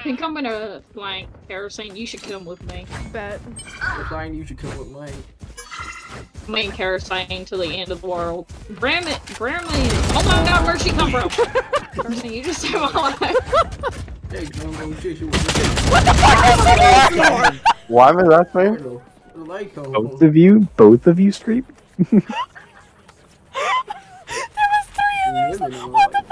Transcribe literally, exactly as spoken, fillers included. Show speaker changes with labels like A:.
A: think I'm gonna flank Kerosene. You should come with me.
B: Bet.
C: Fine, you should come with mine.
A: Me and Kerosene to the end of the world. Graham it, Graham it. Oh my god, where'd she come from? Kerosene, you just saved my life.
C: Hey, Jumbo, shit, you
B: What the fuck is this?
D: Why was that thing? Both of you? Both of you stream?
B: There was three others. What the